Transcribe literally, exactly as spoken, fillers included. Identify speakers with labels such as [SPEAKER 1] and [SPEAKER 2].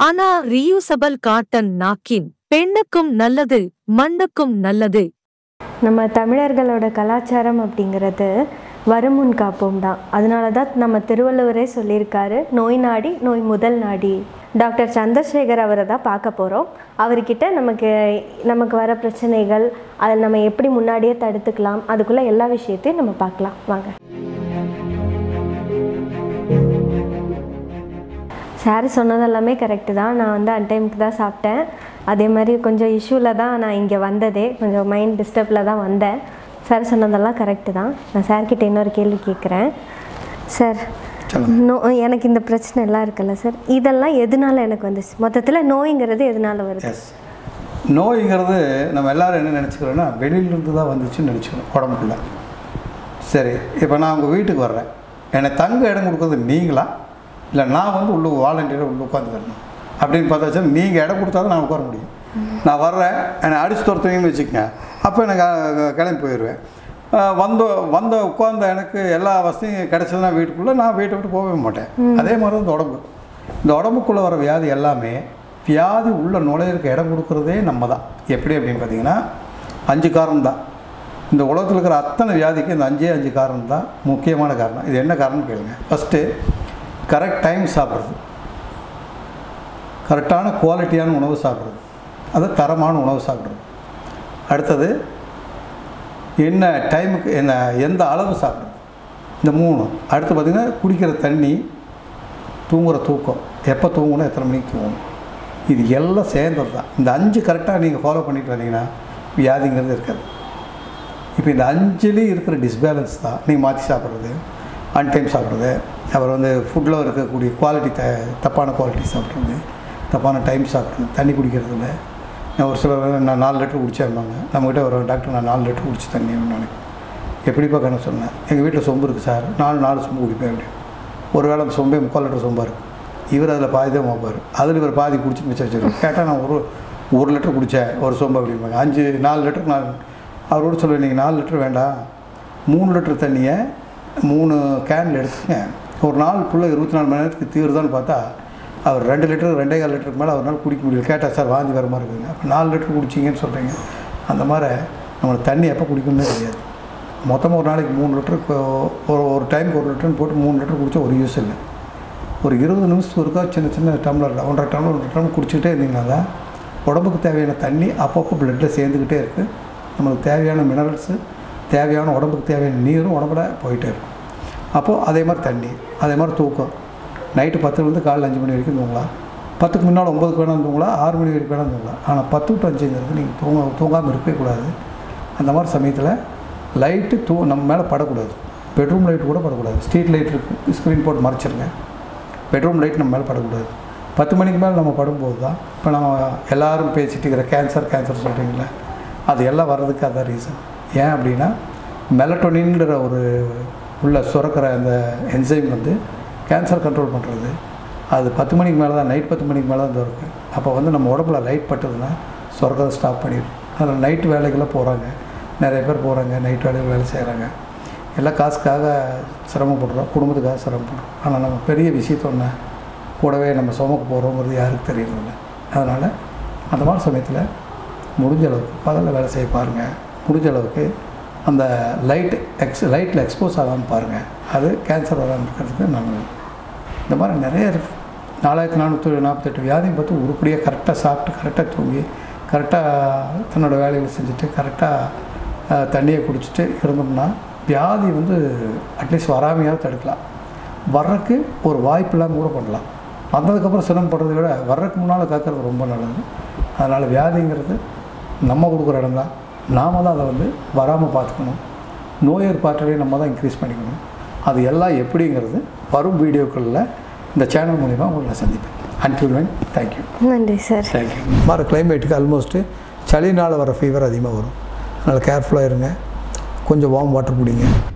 [SPEAKER 1] ஆனா reusable cotton napkin பெண்ணுக்கும் நல்லது, மண்ணுக்கும் நல்லது.
[SPEAKER 2] நம்ம தமிழர்களோட கலாச்சாரம் அப்படிங்கிறது வருமுன் காப்போம் தான். அதனால தான் நம்ம திருவள்ளுவரே சொல்லியிருக்காரு, நோய் நாடி நோய் முதல் நாடி. டாக்டர் சந்திரசேகர் அவரை தான் பார்க்க போகிறோம். அவர்கிட்ட நமக்கு நமக்கு வர பிரச்சனைகள், அதில் நம்ம எப்படி முன்னாடியே தடுத்துக்கலாம், அதுக்குள்ளே எல்லா விஷயத்தையும் நம்ம பார்க்கலாம் வாங்க. சார் சொன்னது எல்லாமே கரெக்டு தான். நான் வந்து அன் டைமுக்கு தான் சாப்பிட்டேன். அதே மாதிரி கொஞ்சம் இஷ்யூவில் தான் நான் இங்கே வந்ததே, கொஞ்சம் மைண்ட் டிஸ்டர்பில் தான் வந்தேன். சார் சொன்னதெல்லாம் கரெக்டு தான். நான் சார்கிட்ட இன்னொரு கேள்வி கேட்குறேன். சார், நோ எனக்கு இந்த பிரச்சனை எல்லாம் இருக்குல்ல சார், இதெல்லாம் எதனால எனக்கு வந்துச்சு? மொத்தத்தில் நோய்ங்கிறது எதனால வருது?
[SPEAKER 3] நோய்ங்கிறது நம்ம எல்லோரும் என்ன நினச்சிக்கிறோன்னா வெளியிலிருந்து தான் வந்துச்சுன்னு நினச்சிக்கிறோம் உடம்புக்குள்ள. சரி, இப்போ நான் உங்கள் வீட்டுக்கு வர்றேன், என்னை தங்க இடம் கொடுக்குறது நீங்களா இல்லை நான் வந்து உள்ளே வாலண்டியராக உள்ளே உட்காந்துக்கிறேன் அப்படின்னு பார்த்தாச்சா, நீங்கள் இடம் கொடுத்தா தான் நான் உட்கார முடியும். நான் வர்றேன், என்னை அடித்து துரத்துவீங்கன்னு வச்சுக்கோங்க, அப்போ எனக்கு கிளம்பி போயிடுவேன். வந்த வந்த உட்கார்ந்த எனக்கு எல்லா வசதியும் கிடச்சதுன்னா வீட்டுக்குள்ளே நான் வீட்டை விட்டு போகவே மாட்டேன். அதே மாதிரி தான் இந்த உடம்பு. இந்த உடம்புக்குள்ளே வர வியாதி எல்லாமே வியாதி உள்ள நுழையிறக்கு இடம் கொடுக்குறதே நம்ம தான். எப்படி அப்படின்னு பார்த்தீங்கன்னா அஞ்சு காரணம் தான். இந்த உலகத்தில் இருக்கிற அத்தனை வியாதிக்கு இந்த அஞ்சே அஞ்சு காரணம் தான் முக்கியமான காரணம். இது என்ன காரணம்னு கேளுங்க. ஃபஸ்ட்டு, கரெக்ட் டைம் சாப்பிட்றது, கரெக்டான குவாலிட்டியான உணவு சாப்பிட்றது, அது தரமான உணவு சாப்பிட்றது. அடுத்தது, என்ன டைமுக்கு என்ன எந்த அளவு சாப்பிட்றது, இந்த மூணு. அடுத்து பார்த்திங்கன்னா குடிக்கிற தண்ணி, தூங்குகிற தூக்கம், எப்போ தூங்கணும், எத்தனை மணிக்கு தூங்கணும், இது எல்லாம் சேர்ந்தது தான். இந்த அஞ்சு கரெக்டாக நீங்கள் ஃபாலோ பண்ணிட்டு வந்தீங்கன்னா வியாதிங்கிறது இருக்காது. இப்போ இந்த அஞ்சுலேயும் இருக்கிற டிஸ்பேலன்ஸ் தான் நீங்கள் மாற்றி சாப்பிட்றது, அன்டைம் சாப்பிட்றது, அப்புறம் வந்து ஃபுட்டில் இருக்கக்கூடிய குவாலிட்டி த தப்பான குவாலிட்டி சாப்பிட்றது, தப்பான டைம் சாப்பிட்றது, தண்ணி குடிக்கிறது இல்லை. நான் ஒரு சில நான் நாலு லிட்டர் குடிச்சிருந்தாங்க, நம்மகிட்ட ஒரு டாக்டர் நான் நாலு லிட்டர் குடிச்சு தண்ணி நாளைக்கு எப்படிப்பா கணக்கு சொன்னேன். எங்கள் வீட்டில் சொம்பு இருக்குது சார், நாலு நாலு சொம்பு குடிப்பேன். அப்படி ஒரு வேளை அந்த சொம்பே முக்கால் லிட்டர் சொம்பாக இருக்குது. இவர் அதில் பாதி தான் வைப்பார், அதில் இவர் பாதி குடிச்சு மிச்சம் வச்சுருக்கோம். கேட்டால் நான் ஒரு ஒரு லிட்டர் குடித்தேன் ஒரு சொம்பு அப்படிம்பாங்க. அஞ்சு நாலு லிட்டர் நான் அவரோட சொல்லுவேன், நீங்கள் நாலு லிட்டர் வேண்டாம், மூணு லிட்டர் தண்ணியை மூணு கேனில் எடுத்துங்க, ஒரு நாள் ஃபுல்லாக இருபத்தி நாலு மணி நேரத்துக்கு தீருதான்னு பார்த்தா அவர் ரெண்டு லிட்டர் ரெண்டே கால் லிட்டருக்கு மேலே ஒரு நாள் குடிக்க முடியல. கேட்டால் சார் வாந்தி வர மாதிரி இருக்குதுங்க. அப்போ நாலு லிட்டர் குடிச்சிங்கன்னு சொல்கிறீங்க. அந்த மாதிரி நம்மளுக்கு தண்ணி எப்போ குடிக்கணும்னே தெரியாது. மொத்தமாக ஒரு நாளைக்கு மூணு லிட்டருக்கு ஒரு ஒரு டைமுக்கு ஒரு லிட்டர்னு போட்டு மூணு லிட்டர் குடித்தா ஒரு யூஸ் இல்லை. ஒரு இருபது நிமிஷத்துக்கு ஒருக்கா சின்ன சின்ன டம்ளரில் ஒன்றரை டம்ளர் ஒரு டம்ளர் குடிச்சிக்கிட்டே இருந்தீங்கன்னா தான் உடம்புக்கு தேவையான தண்ணி அப்பப்போ பிளட்டில் சேர்ந்துக்கிட்டே இருக்குது. நம்மளுக்கு தேவையான மினரல்ஸு, தேவையான உடம்புக்கு தேவையான நீரும் உடம்புல போயிட்டே இருக்கும். அப்போது அதே மாதிரி தண்ணி, அதே மாதிரி தூக்கம். நைட்டு பத்துலேருந்து காலையில் அஞ்சு மணி வரைக்கும் தூங்கலாம், பத்துக்கு முன்னால் ஒம்பதுக்கு வேணாம் தூங்கலாம், ஆறு மணி வரைக்கும் வேணாம் தூங்கலாம். ஆனால் பத்து டு அஞ்சுங்கிறது நீங்கள் தூங்க தூங்காமல் இருக்கவே கூடாது. அந்த மாதிரி சமயத்தில் லைட்டு தூ நம்ம மேலே படக்கூடாது. பெட்ரூம் லைட்டு கூட படக்கூடாது. ஸ்ட்ரீட் லைட் இருக்குது, ஸ்க்ரீன் போட்டு மறைச்சிருங்க. பெட்ரூம் லைட் நம்ம மேலே படக்கூடாது. பத்து மணிக்கு மேலே நம்ம படும்போது தான் இப்போ நம்ம எல்லோரும் பேசிட்டு இருக்கிற கேன்சர் கேன்சர் சொல்கிறீங்களே, அது எல்லாம் வர்றதுக்கு அதான் ரீசன். ஏன் அப்படின்னா மெலட்டோனின்ற ஒரு உள்ள சுரக்கிற அந்த என்சைம் வந்து கேன்சர் கண்ட்ரோல் பண்ணுறது. அது பத்து மணிக்கு மேலே தான், நைட் பத்து மணிக்கு மேலே தான் இருக்குது. அப்போ வந்து நம்ம உடம்புல லைட் பட்டதுன்னா சுரக்கிறத ஸ்டாப் பண்ணிடும். அதில் நைட்டு வேலைக்கெல்லாம் போகிறாங்க, நிறைய பேர் போகிறாங்க, நைட் வேலைக்கு வேலை செய்கிறாங்க, எல்லாம் காசுக்காக சிரமப்படுறோம், குடும்பத்துக்காக சிரமப்படுறோம். ஆனால் நம்ம பெரிய விஷயத்த ஒன்று கூடவே நம்ம சுமக்க போகிறோங்கிறது யாருக்கு தெரியறதில்ல. அதனால் அந்த மாதிரி சமயத்தில் முடிஞ்ச அளவுக்கு பகலில் வேலை செய்ய பாருங்கள். முடிஞ்ச அளவுக்கு அந்த லைட் எக்ஸ் லைட்டில் எக்ஸ்போஸ் ஆகாமல் பாருங்கள். அது கேன்சர் வராமல் இருக்கிறதுக்கு நல்லது. இந்த மாதிரி நிறைய இருக்குது. நாலாயிரத்தி நானூற்றி நாற்பத்தெட்டு வியாதியும் பார்த்து உருப்படியாக கரெக்டாக சாப்பிட்டு, கரெக்டாக தூங்கி, கரெக்டாக தன்னோட வேலைகளை செஞ்சுட்டு, கரெக்டாக தண்ணியை குடிச்சிட்டு இருந்தோம்னா வியாதி வந்து அட்லீஸ்ட் வராமையாவது தடுக்கலாம். வர்றதுக்கு ஒரு வாய்ப்பு இல்லாமல் கூட பண்ணலாம். வந்ததுக்கப்புறம் சிரமப்படுறதை விட வர்றதுக்கு முன்னால் காக்கிறது ரொம்ப நல்லது. அதனால் வியாதிங்கிறது நம்ம கொடுக்குற இடம் தான். நாம் தான் அதை வந்து வராமல் பார்த்துக்கணும். நோய் எதிர்ப்பாற்றலையும் நம்ம தான் இன்க்ரீஸ் பண்ணிக்கணும். அது எல்லாம் எப்படிங்கிறது வரும் வீடியோக்களில் இந்த சேனல் மூலிமா உங்களை நான் சந்திப்பேன். Until then thank you.
[SPEAKER 2] நன்றி சார்.
[SPEAKER 3] தேங்க்யூ. வர கிளைமேட்டுக்கு ஆல்மோஸ்ட்டு சளினால் வர ஃபீவர் அதிகமாக வரும். அதனால் கேர்ஃபுல்லாக இருங்க. கொஞ்சம் வார்ம் வாட்டர் குடிங்க.